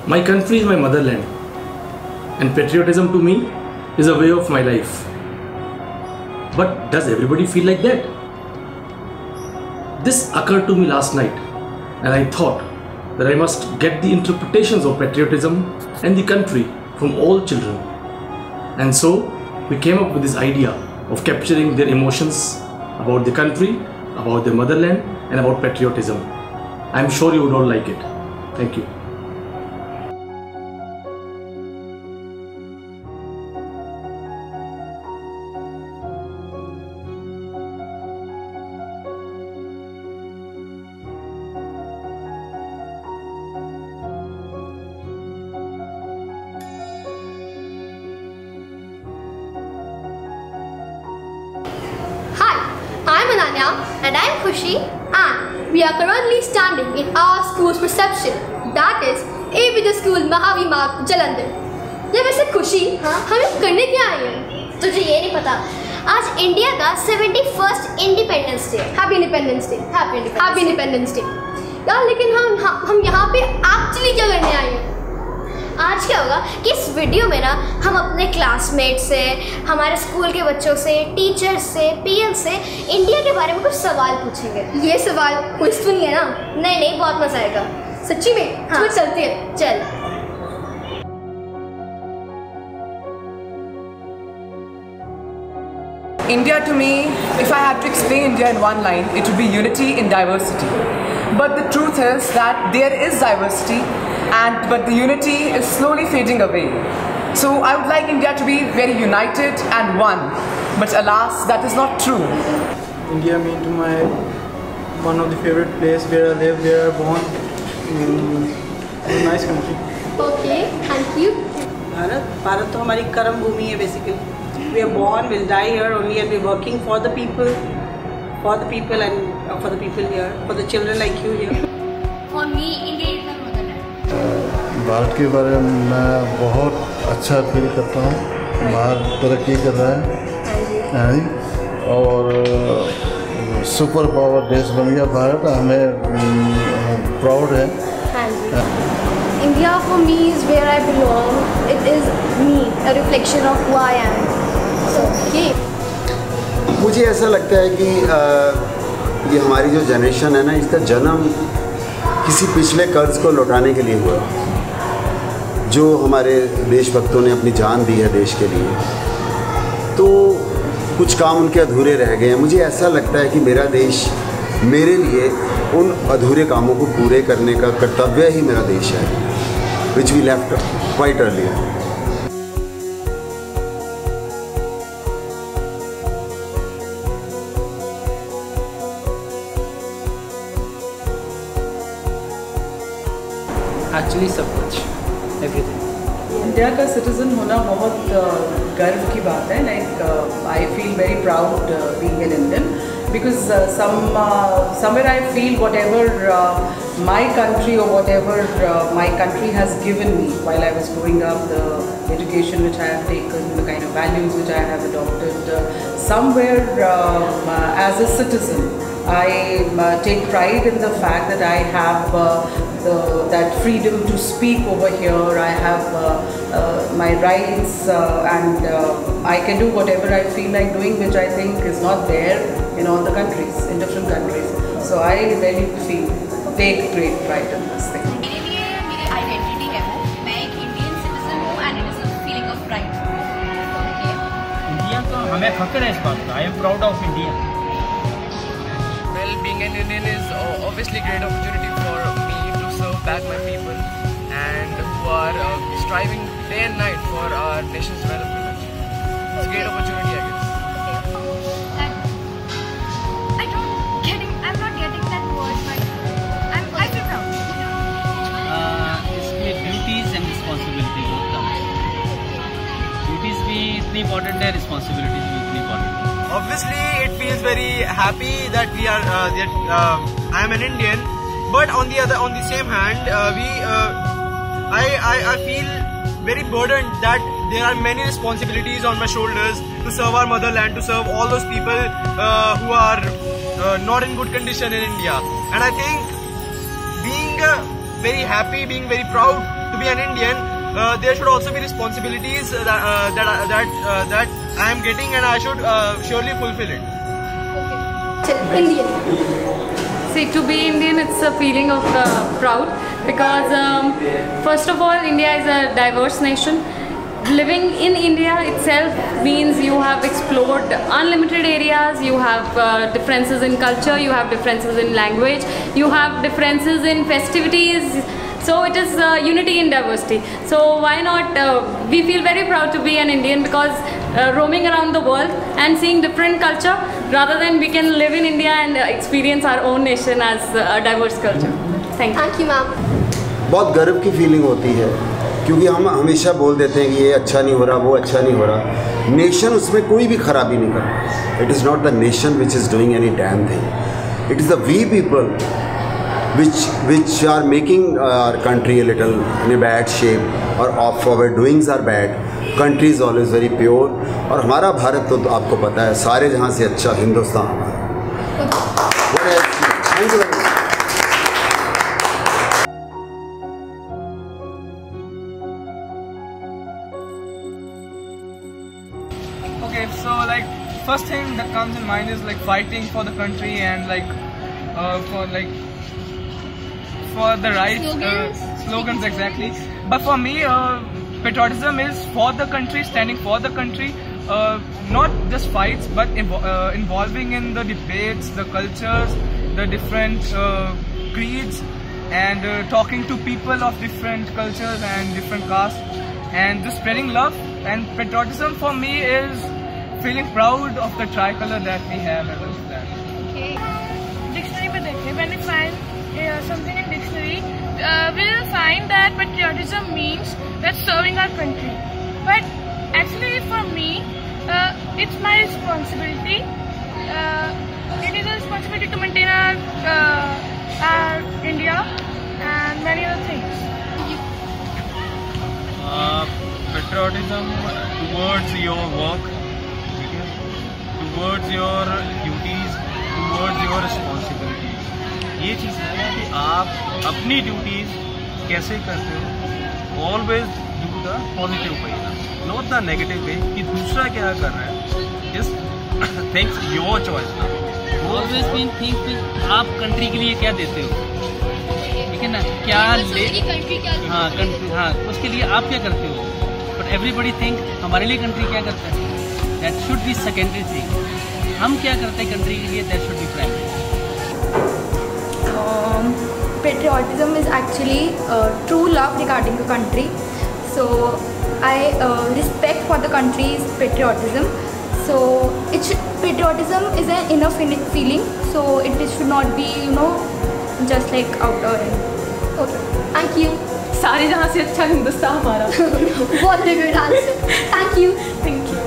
My country is my motherland, and patriotism to me is a way of my life. But does everybody feel like that? This occurred to me last night, and I thought that I must get the interpretations of patriotism and the country from all children. And so we came up with this idea of capturing their emotions about the country, about their motherland, and about patriotism. I am sure you would all like it. Thank you. And I'm Khushi, and we are currently standing in our school's reception, that is Apeejay School, Mahavir Marg, Jalandhar. ये वैसे खुशी हमें करने क्या आई है? तुझे ये नहीं पता? आज इंडिया का 71st independence day. Happy independence day. Happy independence day. यार लेकिन हम यहाँ पे एक्चुअली क्या करने आए हैं? आज क्या होगा कि इस वीडियो में ना हम अपने क्लासमेट से, हमारे स्कूल के बच्चों से, टीचर्स से, पीएम से इंडिया के बारे में कुछ सवाल पूछेंगे। ये सवाल कुछ तो नहीं है ना? नहीं, बहुत मजा आएगा सच्ची में। हाँ, चलते हैं, चल। India to me, if I had to explain India in one line, it would be unity in diversity. But the truth is that there is diversity, but the unity is slowly fading away. So I would like India to be very united and one, but alas, that is not true. India means to my one of the favorite place where I live, where I born. It's a nice country. Okay, thank you. Bharat तो हमारी कर्म भूमि है basically. We are born, we'll die here only, and we're working for the people and for the people here, for the children like you here. For me, India is my motherland. Bharat के बारे में मैं बहुत अच्छा feel करता हूँ। भारत तरक्की कर रहा है और सुपर पावर देश बन गया भारत, हमें प्राउड है। India for me is where I belong. It is me, a reflection of who I am. So, okay. मुझे ऐसा लगता है कि ये हमारी जो जनरेशन है ना, इसका जन्म किसी पिछले कर्ज को लौटाने के लिए हुआ, जो हमारे देशभक्तों ने अपनी जान दी है देश के लिए। तो कुछ काम उनके अधूरे रह गए हैं। मुझे ऐसा लगता है कि मेरा देश मेरे लिए उन अधूरे कामों को पूरे करने का कर्तव्य ही मेरा देश है, which we left quite earlier. Actually सब कुछ, everything. इंडिया का सिटीजन होना बहुत गर्व की बात है। Like I feel very proud being an Indian because somewhere I feel whatever my country or whatever my country has given me while I was growing up, the education which I have taken, the kind of values which I have adopted, somewhere as a citizen I take pride in the fact that I have that freedom to speak over here. I have my rights and I can do whatever I feel like doing, which I think is not there in all the countries, in different countries. So I really take great pride in this thing. मेरे लिए मेरी identity है वो, मैं एक Indian citizen हूँ and it is a feeling of pride. India तो हमें फख्र है इस बात का. I am proud of India. Well, being an Indian is obviously a great opportunity for me to serve back my people and who are striving day and night for our nation's development. It's a great opportunity, I guess. I'm not getting that word, but I feel proud. इसमें duties and responsibilities होता है. Duties भी इतनी important है, responsibilities भी इतनी important है. Obviously, it feels very happy that we are I am an Indian, but on the same hand, I feel very burdened that there are many responsibilities on my shoulders to serve our motherland, to serve all those people who are not in good condition in India. And I think being very happy, being very proud to be an Indian, there should also be responsibilities that I am getting, and I should surely fulfill it. Indian. See, to be Indian, it's a feeling of proud because first of all, India is a diverse nation. Living in India itself means you have explored unlimited areas, you have differences in culture, you have differences in language, you have differences in festivities. So it is unity in diversity. So why not, we feel very proud to be an Indian because roaming around the world and seeing different culture, rather than we can live in India and experience our own nation as a diverse culture. Thank you. Thank you, ma'am. बहुत गर्व की feeling होती है क्योंकि हम हमेशा बोल देते हैं कि ये अच्छा नहीं हो रहा, वो अच्छा नहीं हो रहा. नेशन उसमें कोई भी खराबी नहीं करता. It is not the nation which is doing any damn thing. It is the we people which are making our country a little in a bad shape, or of our doings are bad. Country is always very pure. और हमारा भारत तो आपको पता है सारे जहाँ से अच्छा हिंदुस्तान हमारा. Thank you very much. Okay, so like first thing that comes in mind is like fighting for the country and like for the rights, slogans exactly. But for me, patriotism is for the country, standing for the country, not just fights, but involving in the debates, the cultures, the different creeds, and talking to people of different cultures and different castes, and just spreading love. And patriotism for me is feeling proud of the tricolor that we have as a flag. Okay. Dictionary पे देखें, when we find something in dictionary, we will find that patriotism means that serving our country. But actually for me, it's my responsibility. It is a responsibility to maintain our India and many other things. Patriotism towards your work, towards your duties, towards your responsibilities. ये चीज़ है कि आप अपनी duties कैसे करते हो. Always do the positive way, not the negative way कि दूसरा क्या कर रहा है. Just thinks your choice. Always been think आप कंट्री के लिए क्या देते हो, ठीक है ना, क्या ले. हाँ, उसके लिए आप क्या करते हो. बट एवरीबडी थिंक हमारे लिए कंट्री क्या करता है. That should be secondary thing. हम क्या करते हैं कंट्री के लिए, that should be primary. Patriotism is actually true love regarding the country. So I respect for the country's patriotism. So patriotism is an inner feeling. So it should not be, just like outer. Okay, thank you. सारे जहाँ से अच्छा हिंदुस्तान हमारा. What a good answer. Thank you. Thank you.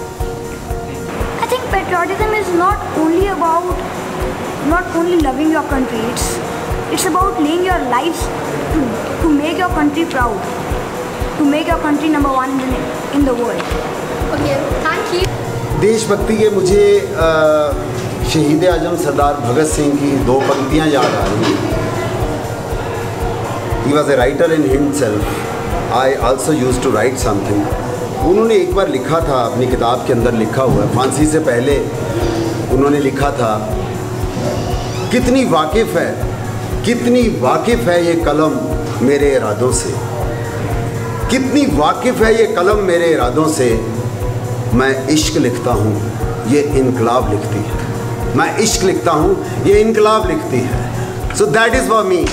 I think patriotism is not only loving your country. It's about laying your lives to make your country proud, to make your country number one in the world. Okay, thank you. देशभक्ति के मुझे शहीद आजम सरदार भगत सिंह की दो पंक्तियाँ याद आ रही हैं. He was a writer in himself. I also used to write something. उन्होंने एक बार लिखा था, अपनी किताब के अंदर लिखा हुआ है, फांसी से पहले उन्होंने लिखा था, कितनी वाकिफ़ है ये कलम मेरे इरादों से, कितनी वाकिफ़ है ये कलम मेरे इरादों से. मैं इश्क लिखता हूँ ये इनकलाब लिखती है, मैं इश्क लिखता हूँ ये इनकलाब लिखती है. So that is for me.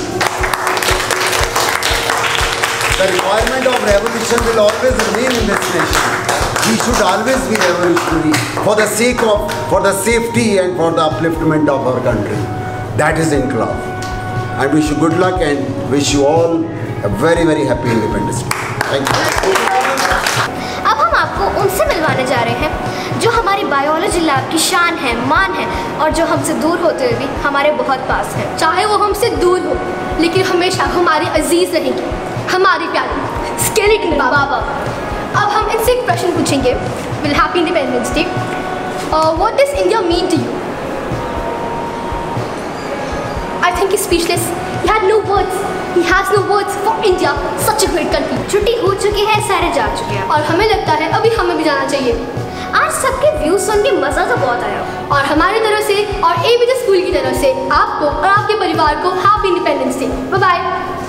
The requirement of revolution will always remain in this nation. We should always be revolutionary for the safety and for the upliftment of our country. That is Inqilab. I wish you good luck and wish you all a very very happy Independence Day. Thank you. अब हम आपको उनसे मिलवाने जा रहे हैं जो हमारी बायोलॉजी लैब की शान है, मान है, और जो हमसे दूर होते हुए भी हमारे बहुत पास है. चाहे वो हमसे दूर हो, लेकिन हमेशा हमारे अजीज रहेंगे, हमारी प्यारी स्केलेटन बाबा. अब हम इनसे एक प्रश्न पूछेंगे. Will happy independence day. What does India mean to you? I think he's speechless. He had no words. He has no words for India, such a great country. छुट्टी हो चुकी है, सारे जा चुके हैं और हमें लगता है अभी हमें भी जाना चाहिए। आज सबके व्यूज सुन के मजा तो बहुत आया और हमारी तरफ से और एपीजे स्कूल की तरफ से आपको और आपके परिवार को happy independence day. Bye bye.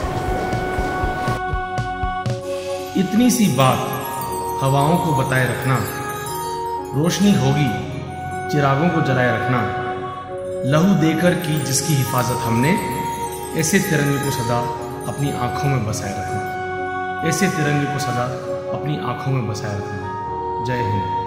इतनी सी बात हवाओं को बताए रखना, रोशनी होगी चिरागों को जलाए रखना, लहू देकर की जिसकी हिफाजत हमने, ऐसे तिरंगे को सदा अपनी आंखों में बसाए रखना, ऐसे तिरंगे को सदा अपनी आंखों में बसाए रखना। जय हिंद।